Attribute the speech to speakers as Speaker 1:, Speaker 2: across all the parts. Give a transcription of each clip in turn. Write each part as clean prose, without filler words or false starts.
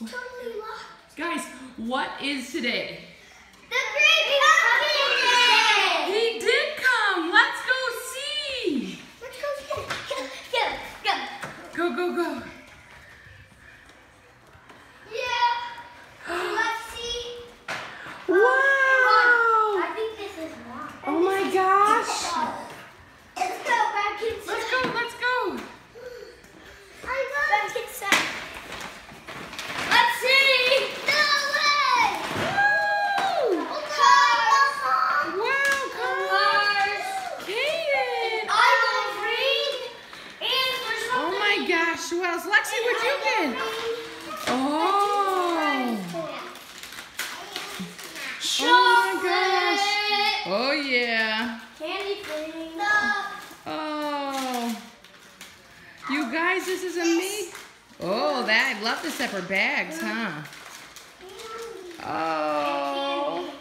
Speaker 1: totally lost.
Speaker 2: Guys, what is today?
Speaker 1: The Great Pumpkin Day!
Speaker 2: He did come. Let's go see.
Speaker 1: Let's go. Go.
Speaker 2: Go, go, go.
Speaker 1: Yeah. Let's see.
Speaker 2: Wow.
Speaker 1: I think this is one.
Speaker 2: Oh my gosh.
Speaker 1: Let's go back inside.
Speaker 2: Let's go, let's go.
Speaker 1: I love back inside. Let's see. No way.
Speaker 2: Woo.
Speaker 1: Cars.
Speaker 2: Wow,
Speaker 1: Cars.
Speaker 2: Kaden.
Speaker 1: I love green. And there's
Speaker 2: Oh my gosh. Who else? Lexi, what'd you get? Oh. Oh my gosh. Oh yeah.
Speaker 1: Candy thing.
Speaker 2: Oh. You guys, this is amazing. Oh, that, I love the separate bags, huh? Oh.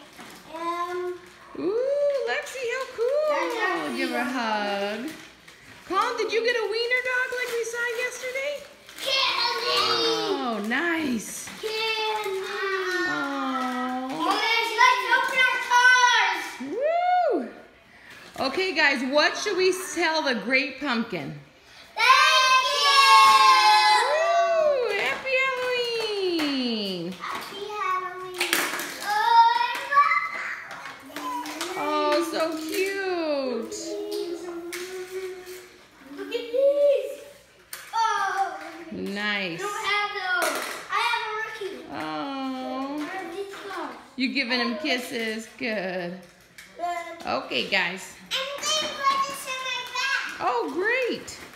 Speaker 2: Ooh, Lexi, how cool. Give her a hug. Colin, did you get a wiener dog like we saw yesterday?
Speaker 1: Candy.
Speaker 2: Oh, nice.
Speaker 1: Candy.
Speaker 2: Oh.
Speaker 1: Oh, man, let's open our cars.
Speaker 2: Woo. Okay, guys, what should we tell the Great Pumpkin?
Speaker 1: Thank you.
Speaker 2: Woo, happy Halloween.
Speaker 1: Happy Halloween.
Speaker 2: Oh, so cute.
Speaker 1: Look at these. Oh.
Speaker 2: Nice.
Speaker 1: I don't have those. I have a rookie.
Speaker 2: Oh,
Speaker 1: Where are these cars?
Speaker 2: you giving him kisses? Good. Okay, guys.
Speaker 1: I'm going to put this in my bag.
Speaker 2: Oh, great.